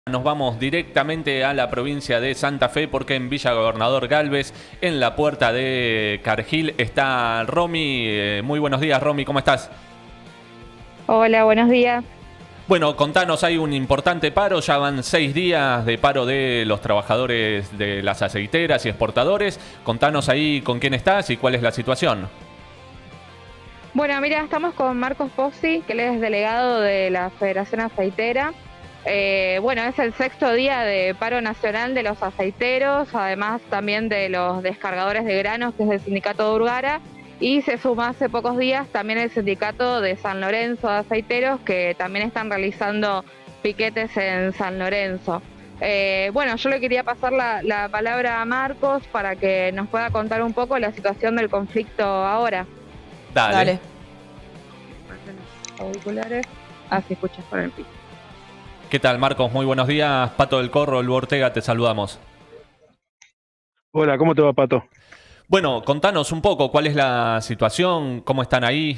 Nos vamos directamente a la provincia de Santa Fe porque en Villa Gobernador Galvez, en la puerta de Cargill, está Romy. Muy buenos días, Romy, ¿cómo estás? Hola, buenos días. Bueno, contanos, hay un importante paro, ya van 6 días de paro de los trabajadores de las aceiteras y exportadores. Contanos ahí con quién estás y cuál es la situación. Bueno, mira, estamos con Marcos Pozzi, que él es delegado de la Federación Aceitera. Bueno, es el sexto día de paro nacional de los aceiteros, además también de los descargadores de granos, que es el sindicato de Urgara, y se suma hace pocos días también el sindicato de San Lorenzo de aceiteros, que también están realizando piquetes en San Lorenzo. Bueno, yo le quería pasar la palabra a Marcos para que nos pueda contar un poco la situación del conflicto ahora. Dale. Dale. Auriculares, así escuchas por el piso. ¿Qué tal, Marcos? Muy buenos días. Pato del Corro, Lu Ortega, te saludamos. Hola, ¿cómo te va, Pato? Bueno, contanos un poco cuál es la situación, cómo están ahí.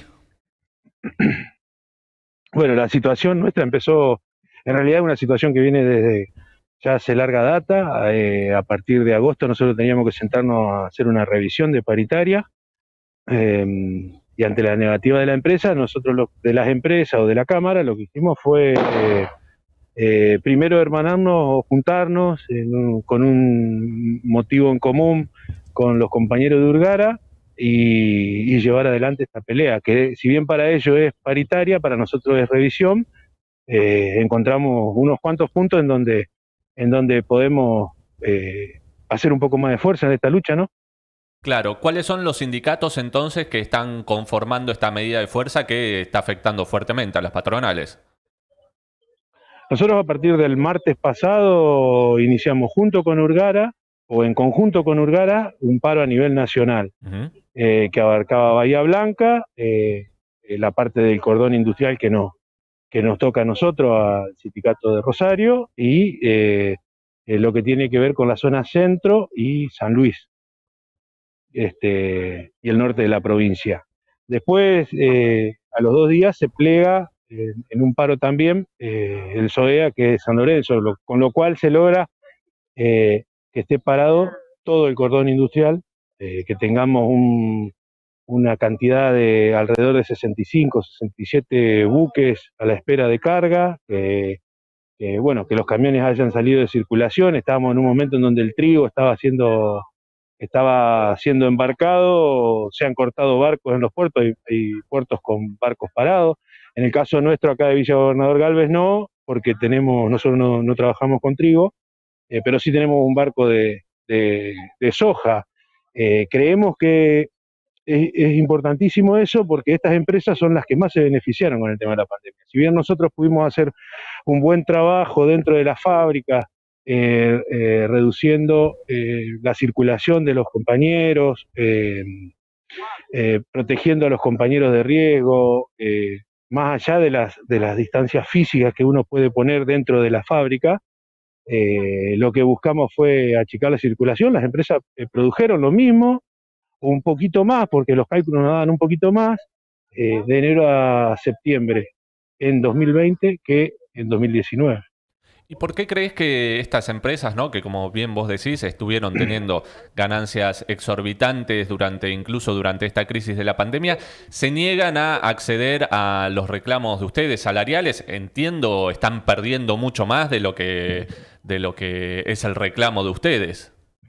Bueno, la situación nuestra empezó, en realidad una situación que viene desde ya hace larga data. A partir de agosto nosotros teníamos que sentarnos a hacer una revisión de paritaria, eh, y ante la negativa de la empresa, nosotros de las empresas o de la Cámara, lo que hicimos fue primero hermanarnos o juntarnos con un motivo en común con los compañeros de Urgara y llevar adelante esta pelea, que si bien para ellos es paritaria, para nosotros es revisión. Encontramos unos cuantos puntos en donde podemos hacer un poco más de fuerza en esta lucha, ¿no? Claro, ¿cuáles son los sindicatos entonces que están conformando esta medida de fuerza que está afectando fuertemente a las patronales? Nosotros a partir del martes pasado iniciamos junto con Urgara, o en conjunto con Urgara, un paro a nivel nacional, Ujú. que abarcaba Bahía Blanca, la parte del cordón industrial que nos toca a nosotros, al sindicato de Rosario, y lo que tiene que ver con la zona centro y San Luis, y el norte de la provincia. Después, a los 2 días, se plega en un paro también el SOEA, que es San Lorenzo, con lo cual se logra que esté parado todo el cordón industrial, que tengamos una cantidad de alrededor de 65, 67 buques a la espera de carga, bueno, que los camiones hayan salido de circulación. Estábamos en un momento en donde el trigo estaba siendo embarcado, se han cortado barcos en los puertos, hay puertos con barcos parados. En el caso nuestro acá de Villa Gobernador Galvez no, porque nosotros no trabajamos con trigo, pero sí tenemos un barco de soja. Creemos que es importantísimo eso porque estas empresas son las que más se beneficiaron con el tema de la pandemia. Si bien nosotros pudimos hacer un buen trabajo dentro de la fábrica, reduciendo la circulación de los compañeros, protegiendo a los compañeros de riesgo, más allá de las distancias físicas que uno puede poner dentro de la fábrica. Lo que buscamos fue achicar la circulación. Las empresas produjeron lo mismo, un poquito más, porque los cálculos nos daban un poquito más, de enero a septiembre en 2020 que en 2019. ¿Y por qué crees que estas empresas, ¿no? Que como bien vos decís, estuvieron teniendo ganancias exorbitantes incluso durante esta crisis de la pandemia, se niegan a acceder a los reclamos de ustedes salariales? Entiendo, están perdiendo mucho más de lo que es el reclamo de ustedes.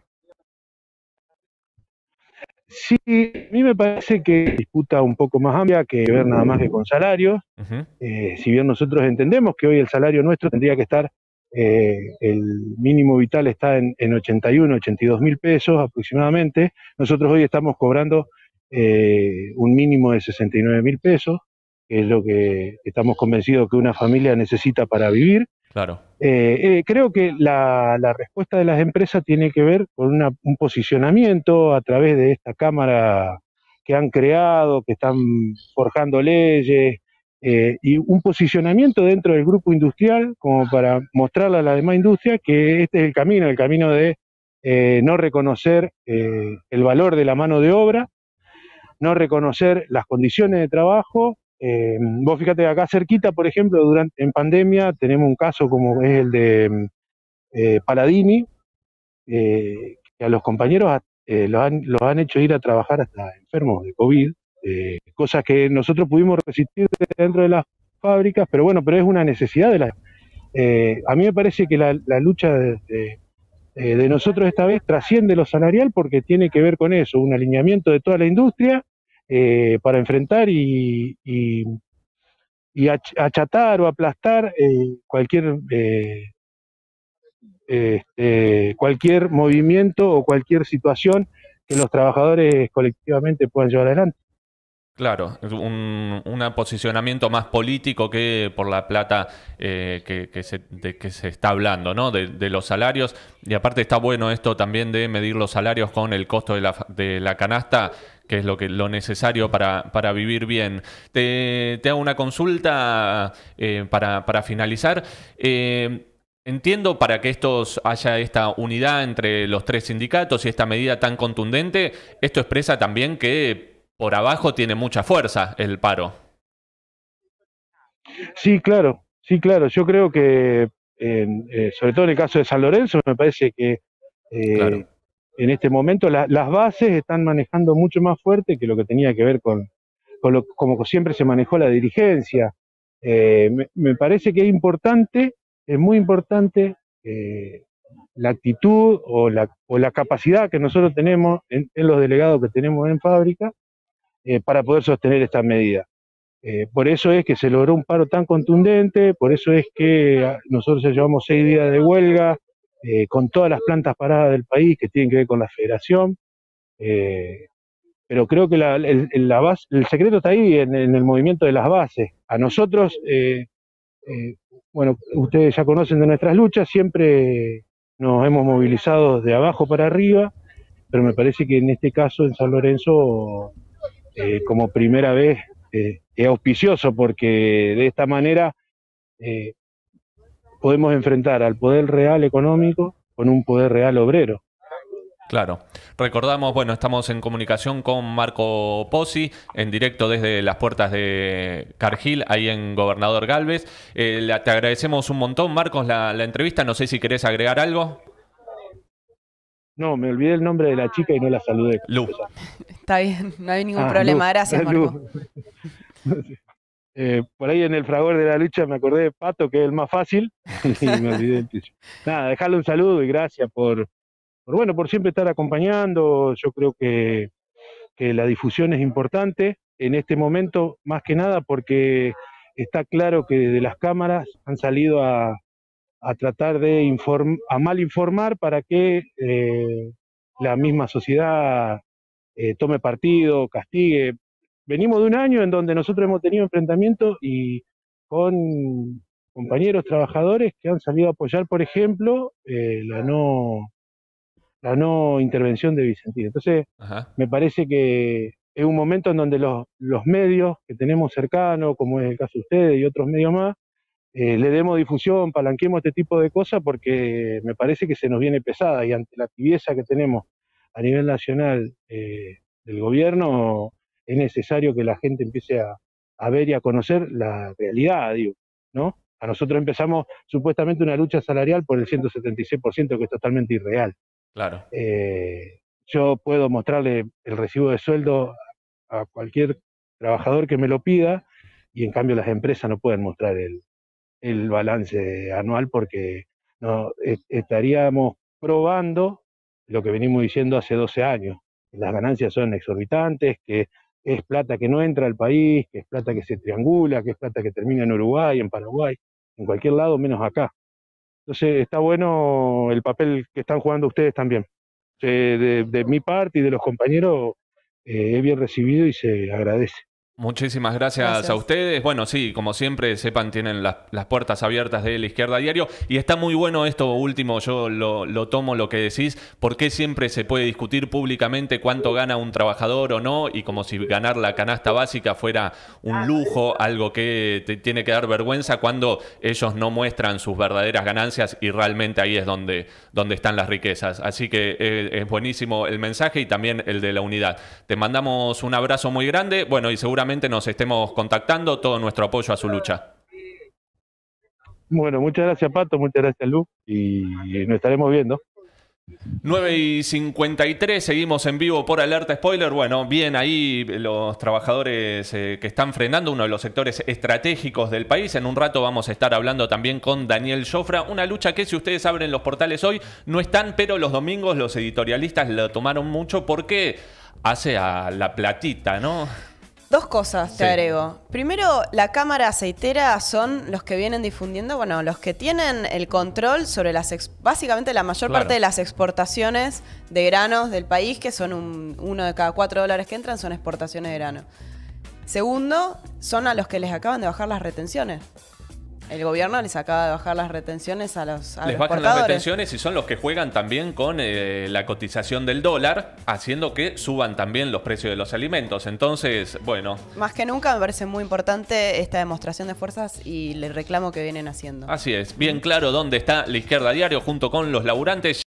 Sí, a mí me parece que es disputa un poco más amplia que ver nada más que con salarios. Ujú. Si bien nosotros entendemos que hoy el salario nuestro tendría que estar, el mínimo vital está en 81, 82 mil pesos aproximadamente, nosotros hoy estamos cobrando un mínimo de 69 mil pesos, que es lo que estamos convencidos que una familia necesita para vivir. Claro. Creo que la respuesta de las empresas tiene que ver con un posicionamiento a través de esta Cámara que han creado, que están forjando leyes, y un posicionamiento dentro del grupo industrial como para mostrarle a la demás industria que este es el camino de no reconocer el valor de la mano de obra, no reconocer las condiciones de trabajo, Vos fíjate que acá cerquita, por ejemplo, en pandemia tenemos un caso como es el de Paladini, que a los compañeros los han hecho ir a trabajar hasta enfermos de COVID, cosas que nosotros pudimos resistir dentro de las fábricas, pero bueno, pero es una necesidad de la... a mí me parece que la lucha de nosotros esta vez trasciende lo salarial porque tiene que ver con eso, un alineamiento de toda la industria para enfrentar y achatar o aplastar cualquier movimiento o cualquier situación que los trabajadores colectivamente puedan llevar adelante. Claro, un posicionamiento más político que por la plata que se está hablando, ¿no? De los salarios. Y aparte está bueno esto también de medir los salarios con el costo de la canasta, que es lo necesario para vivir bien. Te hago una consulta para finalizar. Entiendo para que haya esta unidad entre los tres sindicatos y esta medida tan contundente, esto expresa también que por abajo tiene mucha fuerza el paro. Sí, claro. Yo creo que, sobre todo en el caso de San Lorenzo, me parece que Claro. en este momento las bases están manejando mucho más fuerte que lo que tenía que ver con como siempre se manejó la dirigencia. Me parece que es muy importante la actitud o la capacidad que nosotros tenemos en los delegados que tenemos en fábrica para poder sostener esta medida. Por eso es que se logró un paro tan contundente, por eso es que nosotros ya llevamos 6 días de huelga con todas las plantas paradas del país que tienen que ver con la federación. Pero creo que el secreto está ahí en el movimiento de las bases. A nosotros, bueno, ustedes ya conocen de nuestras luchas, siempre nos hemos movilizado de abajo para arriba, pero me parece que en este caso en San Lorenzo, como primera vez, es auspicioso porque de esta manera podemos enfrentar al poder real económico con un poder real obrero. Claro. Recordamos, bueno, estamos en comunicación con Marco Pozzi, en directo desde las puertas de Cargill, ahí en Gobernador Gálvez. Te agradecemos un montón, Marcos, la entrevista. No sé si querés agregar algo. No, me olvidé el nombre de la chica y no la saludé. Lu. Está bien, no hay ningún problema. Gracias, Marco. Por ahí en el fragor de la lucha me acordé de Pato, que es el más fácil, y me olvidé del tuyo. Nada, dejarle un saludo y gracias por siempre estar acompañando. Yo creo que la difusión es importante en este momento, más que nada porque está claro que de las cámaras han salido a tratar de mal informar para que la misma sociedad tome partido, castigue. Venimos de un año en donde nosotros hemos tenido enfrentamientos y con compañeros trabajadores que han salido a apoyar, por ejemplo, la no intervención de Vicentín. Entonces, me parece que es un momento en donde los medios que tenemos cercanos, como es el caso de ustedes y otros medios más, le demos difusión, palanquemos este tipo de cosas porque me parece que se nos viene pesada y ante la tibieza que tenemos a nivel nacional del gobierno, es necesario que la gente empiece a ver y a conocer la realidad, digo, ¿no? A nosotros empezamos supuestamente una lucha salarial por el 176%, que es totalmente irreal. Claro. Yo puedo mostrarle el recibo de sueldo a cualquier trabajador que me lo pida y en cambio las empresas no pueden mostrar el balance anual porque no estaríamos probando lo que venimos diciendo hace 12 años. Las ganancias son exorbitantes, que es plata que no entra al país, que es plata que se triangula, que es plata que termina en Uruguay, en Paraguay, en cualquier lado menos acá. Entonces está bueno el papel que están jugando ustedes también. De mi parte y de los compañeros es bien recibido y se agradece. Muchísimas gracias a ustedes. Bueno, sí, como siempre, sepan, tienen las puertas abiertas de La Izquierda Diario. Y está muy bueno esto último, yo lo tomo lo que decís, porque siempre se puede discutir públicamente cuánto gana un trabajador o no, y como si ganar la canasta básica fuera un lujo, algo que te tiene que dar vergüenza cuando ellos no muestran sus verdaderas ganancias y realmente ahí es donde están las riquezas. Así que es buenísimo el mensaje y también el de la unidad. Te mandamos un abrazo muy grande, bueno, y seguramente seguramente nos estemos contactando. Todo nuestro apoyo a su lucha. Bueno, muchas gracias, Pato, muchas gracias, Lu, y nos estaremos viendo. 9:53, seguimos en vivo por Alerta Spoiler. Bueno, bien ahí los trabajadores que están frenando uno de los sectores estratégicos del país. En un rato vamos a estar hablando también con Daniel Jofra. Una lucha que, si ustedes abren los portales hoy, no están, pero los domingos los editorialistas lo tomaron mucho porque hace a la platita, ¿no? Dos cosas te agrego. Primero, la cámara aceitera son los que vienen difundiendo, bueno, los que tienen el control sobre básicamente la mayor parte de las exportaciones de granos del país, que son uno de cada $4 que entran, son exportaciones de grano. Segundo, son a los que les acaban de bajar las retenciones. El gobierno les acaba de bajar las retenciones a los les bajan las retenciones y son los que juegan también con la cotización del dólar, haciendo que suban también los precios de los alimentos. Entonces, bueno. Más que nunca me parece muy importante esta demostración de fuerzas y el reclamo que vienen haciendo. Así es. Bien claro dónde está La Izquierda Diario junto con los laburantes.